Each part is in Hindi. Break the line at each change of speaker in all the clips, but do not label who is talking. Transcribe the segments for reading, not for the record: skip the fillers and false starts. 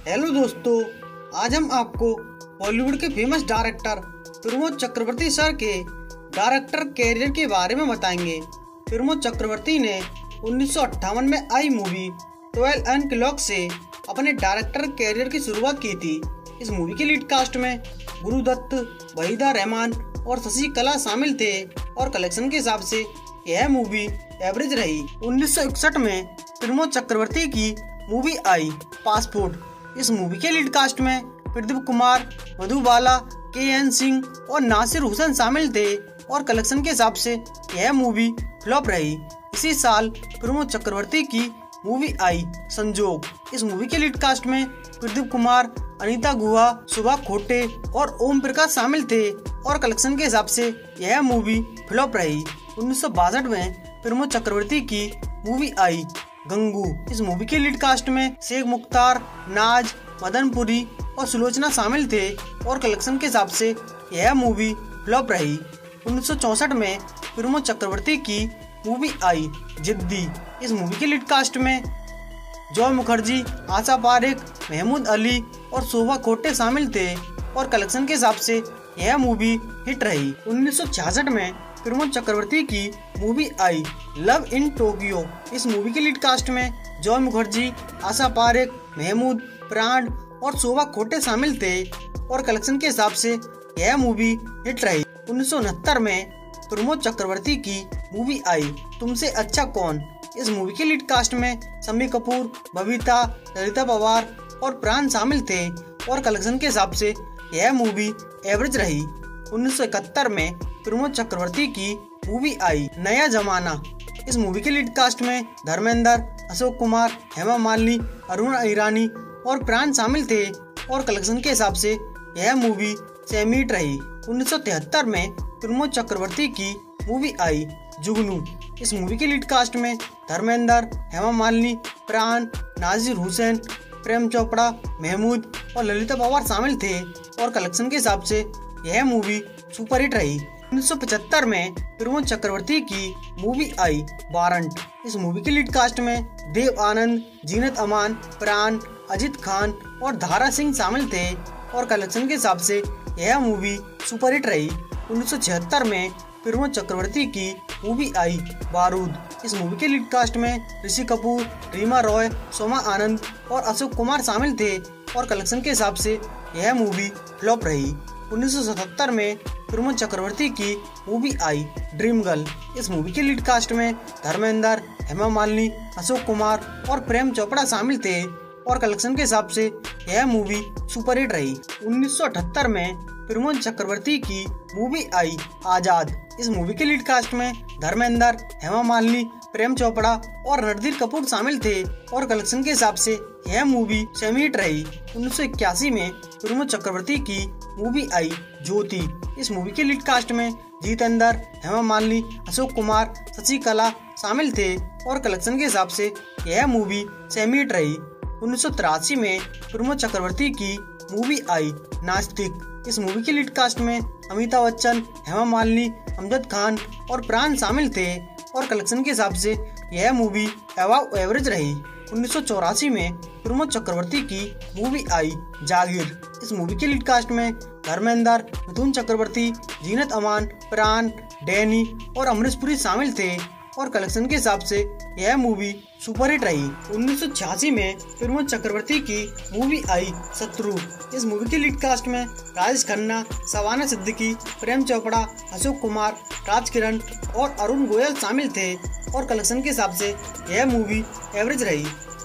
हेलो दोस्तों, आज हम आपको बॉलीवुड के famous director Pramod Chakraborty sir के डायरेक्टर कैरियर के बारे में बताएंगे। प्रमोद चक्रवर्ती ने 1958 में आई मूवी 12 अनक्लॉक से अपने डायरेक्टर कैरियर की शुरुआत की थी। इस मूवी के लीड कास्ट में गुरुदत्त, वहीदा रहमान और शशि कला शामिल थे और कलेक्शन के हिसाब से यह मूवी एवरेज रही। 1961 में प्रमोद चक्रवर्ती की मूवी आई पासपोर्ट। इस मूवी के लीड कास्ट में प्रदीप कुमार, मधुबाला, के.एन. सिंह और नासिर हुसैन शामिल थे और कलेक्शन के हिसाब से यह मूवी फ्लॉप रही। इसी साल प्रमोद चक्रवर्ती की मूवी आई संजोग। इस मूवी के लीड कास्ट में प्रदीप कुमार, अनीता गुहा, सुभा खोटे और ओम प्रकाश शामिल थे और कलेक्शन के हिसाब से यह मूवी फ्लॉप रही। 1962 में प्रमोद चक्रवर्ती की मूवी आई गंगू। इस मूवी के लीड कास्ट में शेख मुख्तार, नाज, मदनपुरी और सुलोचना शामिल थे और कलेक्शन के हिसाब से यह मूवी फ्लॉप रही। 1964 में प्रमोद चक्रवर्ती की मूवी आई जिद्दी। इस मूवी के लीड कास्ट में जॉय मुखर्जी, आशा पारेख, महमूद अली और शोभा खोटे शामिल थे और कलेक्शन के हिसाब से यह मूवी हिट रही। 1966 में प्रमोद चक्रवर्ती की मूवी आई लव इन टोक्यो। इस मूवी के लीड कास्ट में जॉय मुखर्जी, आशा पारेख, महमूद, प्राण और शोभा खोटे शामिल थे और कलेक्शन के हिसाब से यह मूवी हिट रही। 1969 में प्रमोद चक्रवर्ती की मूवी आई तुमसे अच्छा कौन। इस मूवी के लीड कास्ट में शम्मी कपूर, बबीता, ललिता पवार और प्राण शामिल थे और कलेक्शन के हिसाब से यह मूवी एवरेज रही। 1971 में प्रमोद चक्रवर्ती की मूवी आई नया जमाना। इस मूवी के लीड कास्ट में धर्मेंद्र, अशोक कुमार, हेमा मालिनी, अरुण ईरानी और प्राण शामिल थे और कलेक्शन के हिसाब से यह मूवी सेमी हिट रही। 1973 में प्रमोद चक्रवर्ती की मूवी आई जुगनू। इस मूवी के लीड कास्ट में धर्मेंद्र, हेमा मालिनी, प्राण, नासिर हुसैन, प्रेम चोपड़ा, महमूद और ललिता पवार शामिल थे और कलेक्शन के हिसाब से यह मूवी सुपरहिट रही। 1975 में प्रमोद चक्रवर्ती की मूवी आई वारंट। इस मूवी के लीड कास्ट में देव आनंद, जीनत अमान, प्राण, अजित खान और धारा सिंह शामिल थे और कलेक्शन के हिसाब से यह मूवी सुपरहिट रही। 1976 में प्रमोद चक्रवर्ती की मूवी आई बारूद। इस मूवी के लीड कास्ट में ऋषि कपूर, रीमा रॉय, सोमा आनंद और अशोक कुमार शामिल थे और कलेक्शन के हिसाब से यह मूवी फ्लॉप रही। 1977 में प्रमोद चक्रवर्ती की मूवी आई ड्रीम गर्ल। इस मूवी के लीड कास्ट में धर्मेंद्र, हेमा मालिनी, अशोक कुमार और प्रेम चोपड़ा शामिल थे और कलेक्शन के हिसाब से यह मूवी सुपरहिट रही। 1978 में प्रमोद चक्रवर्ती की मूवी आई आजाद। इस मूवी के लीड कास्ट में धर्मेंद्र, हेमा मालिनी, प्रेम चोपड़ा और रणधीर कपूर शामिल थे और कलेक्शन के हिसाब से यह मूवी सेमी हिट रही। 1981 में प्रमोद चक्रवर्ती की मूवी आई ज्योति। इस मूवी के लीड कास्ट में जितेंद्र, हेमा मालिनी, अशोक कुमार, शशि कला शामिल थे और कलेक्शन के हिसाब से यह मूवी सेमी हिट रही। 1983 में प्रमोद चक्रवर्ती की मूवी आई नास्तिक। इस मूवी के लीड कास्ट में अमिताभ बच्चन, हेमा मालिनी, अमजद खान और प्राण शामिल थे और कलेक्शन के हिसाब से यह मूवी अबव एवरेज रही। 1984 में प्रमोद चक्रवर्ती की मूवी आई जागीर। इस मूवी के लीड कास्ट में धर्मेंद्र, मिथुन चक्रवर्ती, जीनत अमान, प्राण, डैनी और अमरीश पुरी शामिल थे और कलेक्शन के हिसाब से यह मूवी सुपरहिट रही। 1986 में प्रमोद चक्रवर्ती की मूवी आई शत्रु। इस मूवी के लीड कास्ट में राजेश खन्ना, शबाना सिद्दीकी, प्रेम चोपड़ा, अशोक कुमार, राज किरण और अरुण गोयल शामिल थे और कलेक्शन के हिसाब से यह मूवी एवरेज रही।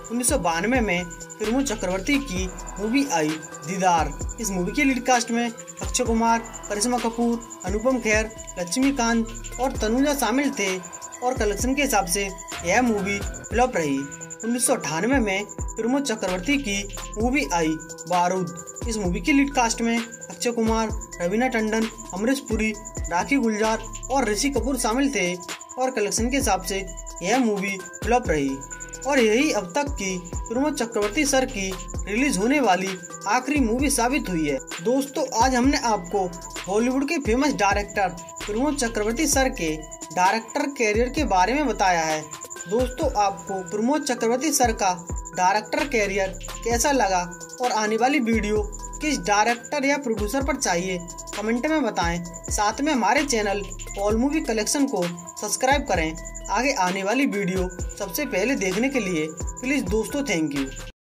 1992 में प्रमोद चक्रवर्ती की मूवी आई दीदार। इस मूवी के लीड कास्ट में अक्षय कुमार, करिश्मा कपूर, अनुपम खेर, लक्ष्मीकांत और तनुजा शामिल थे और कलेक्शन के हिसाब से यह मूवी फ्लॉप रही। 1998 में प्रमोद चक्रवर्ती की मूवी आई बारूद। इस मूवी के लीड कास्ट में अक्षय कुमार, रवीना टंडन, अमरीश पुरी, राखी गुलजार और ऋषि कपूर शामिल थे और कलेक्शन के हिसाब से यह मूवी फ्लॉप रही। और यही अब तक की प्रमोद चक्रवर्ती सर की रिलीज होने वाली आखिरी मूवी साबित हुई है। दोस्तों, आज हमने आपको बॉलीवुड के famous director Pramod Chakraborty sir के डायरेक्टर कैरियर के बारे में बताया है। दोस्तों, आपको प्रमोद चक्रवर्ती सर का डायरेक्टर कैरियर कैसा लगा और आने वाली वीडियो किस डायरेक्टर या प्रोड्यूसर पर चाहिए कमेंट में बताएं। साथ में हमारे चैनल ऑल मूवी कलेक्शन को सब्सक्राइब करें आगे आने वाली वीडियो सबसे पहले देखने के लिए। प्लीज़ दोस्तों, थैंक यू।